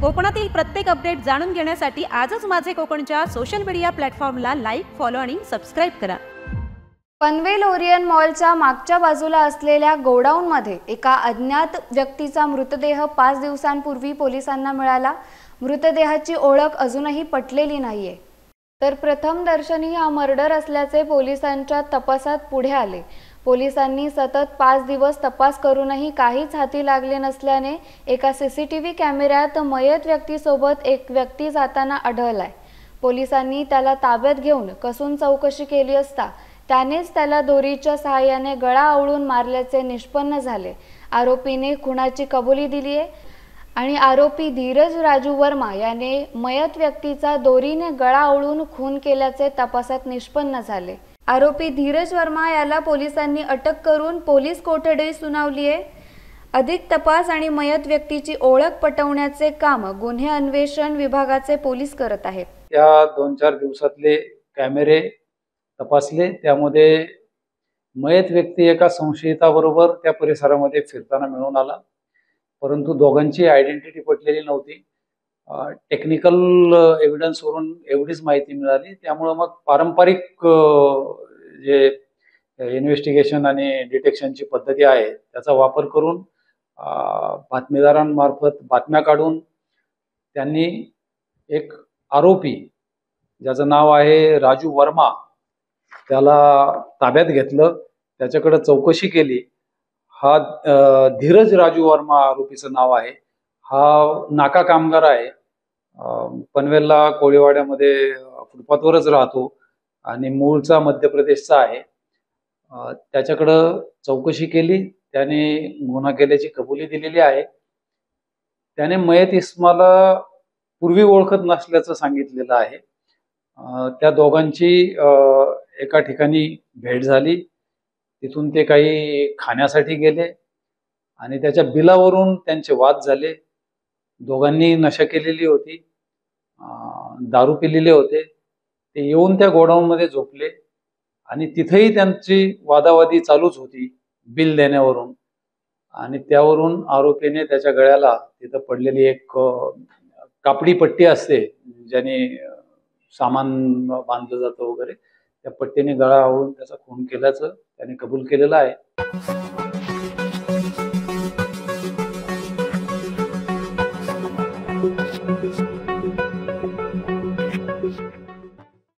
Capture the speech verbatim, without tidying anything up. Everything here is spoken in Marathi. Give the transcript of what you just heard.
कोकणातील प्रत्येक अपडेट जाणून घेण्यासाठी आजच माझे कोकणच्या सोशल मीडिया प्लॅटफॉर्मला लाईक, फॉलो आणि सबस्क्राइब करा। पनवेल ओरियन मॉलच्या मागच्या बाजूला असलेल्या गोडाऊनमध्ये एका अज्ञात व्यक्तीचा मृतदेह पाच दिवसांपूर्वी पोलिसांना मिळाला। मृतदेहाची ओळख अजूनही पटलेली नाहीये। तर प्रथम दर्शनी हा मर्डर असल्याचे पोलिसांच्या तपासात पुढे आले। पोलिसांनी सतत पाच दिवस तपास करूनही काहीच हाती लागले नसल्याने एका सीसीटीव्ही कॅमेऱ्यात मयत व्यक्तीसोबत एक व्यक्ती जाताना आढळलाय। पोलिसांनी त्याला ताब्यात घेऊन कसून चौकशी केली असता त्यानेच त्याला दोरीच्या सहाय्याने गळा आवळून मारल्याचे निष्पन्न झाले। आरोपीने खुनाची कबुली दिली आहे आणि आरोपी धीरज राजू वर्मा याने मयत व्यक्तीचा दोरीने गळा आवळून खून केल्याचे तपासात निष्पन्न झाले। आरोपी धीरज वर्मा याला पोलिसांनी अटक करून पोलीस कोठडी सुनावली आहे। अधिक तपास आणि मयत व्यक्तीची ओळख पटवण्याचे काम गुन्हे अन्वेषण विभागाचे पोलीस करत आहेत। त्या दोन चार दिवसातले कॅमेरे तपासले, त्यामध्ये मयत व्यक्ती एका संशयिताबरोबर त्या परिसरामध्ये फिरताना मिळून आला, परंतु दोघांची आयडेंटिटी पटलेली नव्हती। टेक्निकल एव्हिडन्स वरून एवढीच माहिती मिळाली। त्यामुळे मग पारंपरिक जे इन्व्हेस्टिगेशन आणि डिटेक्शनची पद्धती आहे त्याचा वापर करून बातमीदारांमार्फत बातम्या काढून त्यांनी एक आरोपी ज्याचं नाव आहे राजू वर्मा त्याला ताब्यात घेतलं, त्याच्याकडे चौकशी केली। हा धीरज राजू वर्मा आरोपीचं नाव आहे। हा नाका कामगार आहे, पनवेलला कोळीवाड्यामध्ये फुटपाथवरच राहतो आणि मूळचा मध्य प्रदेशचा आहे। त्याच्याकडं चौकशी केली, त्याने गुन्हा केल्याची कबुली दिलेली आहे। त्याने मयत इस्माला पूर्वी ओळखत नसल्याचं सांगितलेलं आहे। त्या दोघांची एका ठिकाणी भेट झाली, तिथून ते काही खाण्यासाठी गेले आणि त्याच्या बिलावरून त्यांचे वाद झाले। दोघांनी नशा केलेली होती, दारू पिलेले होते। ते येऊन त्या गोडाऊनमध्ये झोपले आणि तिथेही त्यांची वादावादी चालूच होती बिल देण्यावरून, आणि त्यावरून आरोपीने त्याच्या गळ्याला तिथं पडलेली एक कापडी पट्टी असते ज्याने सामान बांधलं जातं वगैरे, त्या पट्टीने गळा आवळून त्याचा खून केल्याचं त्याने कबूल केलेलं आहे।